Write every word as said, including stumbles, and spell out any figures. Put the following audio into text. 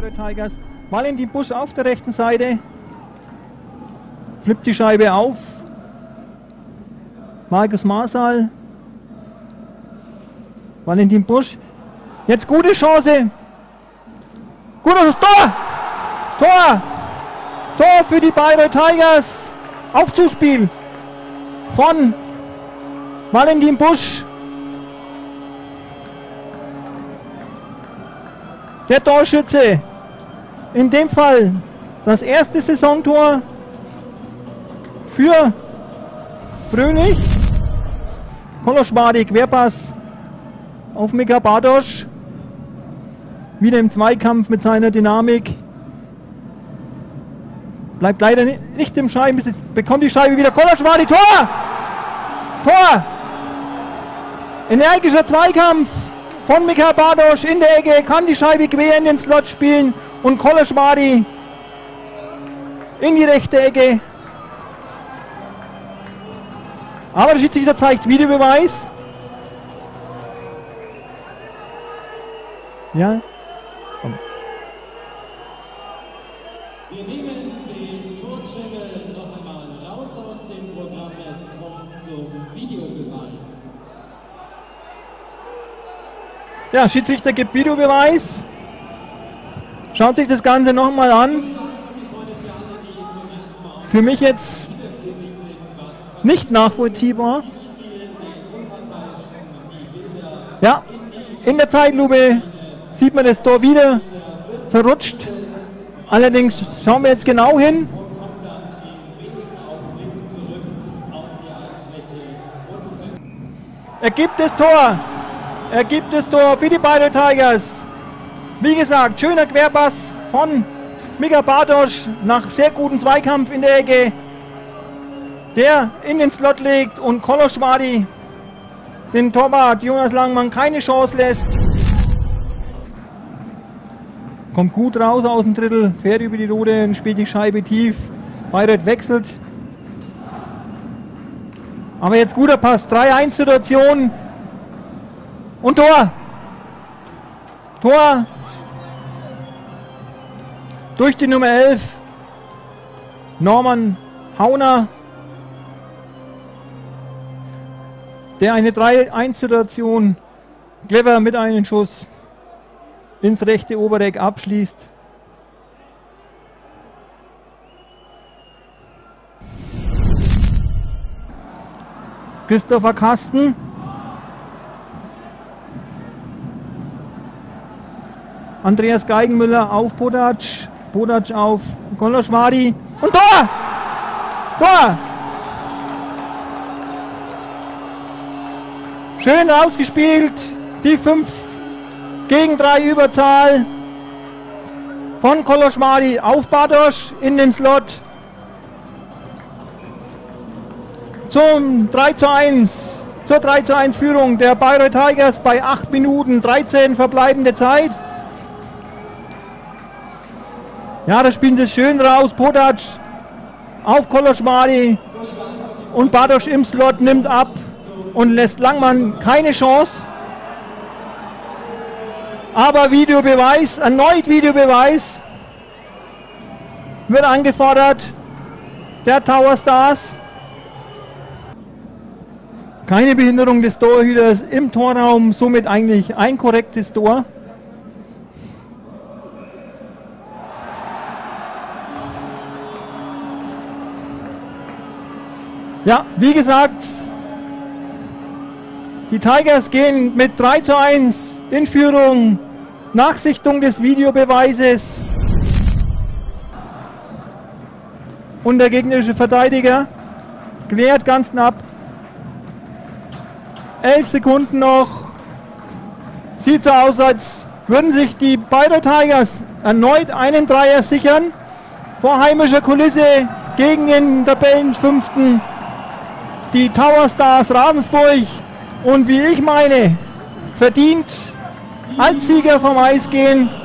Bayreuth Tigers. Valentin Busch auf der rechten Seite. Flippt die Scheibe auf. Markus Marsal. Valentin Busch. Jetzt gute Chance. Guter Schuss. Tor! Tor! Tor für die Bayreuth Tigers. Aufzuspiel von Valentin Busch. Der Torschütze. In dem Fall das erste Saisontor für Fröhlich. Koloschwady, Querpass auf Mika Bartosch. Wieder im Zweikampf mit seiner Dynamik. Bleibt leider nicht im Scheibenbesitz. Bekommt die Scheibe wieder. Koloschwady, Tor! Tor! Energischer Zweikampf von Mika Bartosch in der Ecke. Kann die Scheibe quer in den Slot spielen. Und Koloschwady in die rechte Ecke. Aber der Schiedsrichter zeigt Videobeweis. Ja. Komm. Wir nehmen den Torchannel noch einmal raus aus dem Programm. Es kommt zum Videobeweis. Ja, Schiedsrichter gibt Videobeweis. Schaut sich das Ganze nochmal an. Für mich jetzt nicht nachvollziehbar. Ja, in der Zeitlupe sieht man das Tor wieder verrutscht. Allerdings schauen wir jetzt genau hin. Er gibt das Tor. Er gibt das Tor für die Bayreuth Tigers. Wie gesagt, schöner Querpass von Mika Bartosch nach sehr gutem Zweikampf in der Ecke, der in den Slot legt und Koloschwady den Torwart Jonas Langmann keine Chance lässt. Kommt gut raus aus dem Drittel, fährt über die Route und spielt die Scheibe tief. Bayreuth wechselt. Aber jetzt guter Pass, drei eins Situation und Tor. Tor durch die Nummer elf, Norman Hauner, der eine drei eins Situation clever mit einem Schuss ins rechte Oberdeck abschließt. Christopher Kasten. Andreas Geigenmüller auf Podac. Podac auf Koloschwady. Und Tor! Tor! Schön rausgespielt. Die fünf gegen drei Überzahl von Koloschwady auf Bartosch in den Slot. Zum drei zu eins. Zur drei zu eins Führung der Bayreuth Tigers bei acht Minuten dreizehn verbleibende Zeit. Ja, da spielen sie es schön raus. Podac auf Koloschwady und Bartosch im Slot nimmt ab und lässt Langmann keine Chance. Aber Videobeweis, erneut Videobeweis wird angefordert der Tower Stars. Keine Behinderung des Torhüters im Torraum, somit eigentlich ein korrektes Tor. Ja, wie gesagt, die Tigers gehen mit drei zu eins in Führung. Nachsichtung des Videobeweises. Und der gegnerische Verteidiger klärt ganz knapp. Elf Sekunden noch. Sieht so aus, als würden sich die Bayreuth Tigers erneut einen Dreier sichern. Vor heimischer Kulisse gegen den Tabellenfünften. Die Tower Stars Ravensburg. Und wie ich meine, verdient als Sieger vom Eis gehen.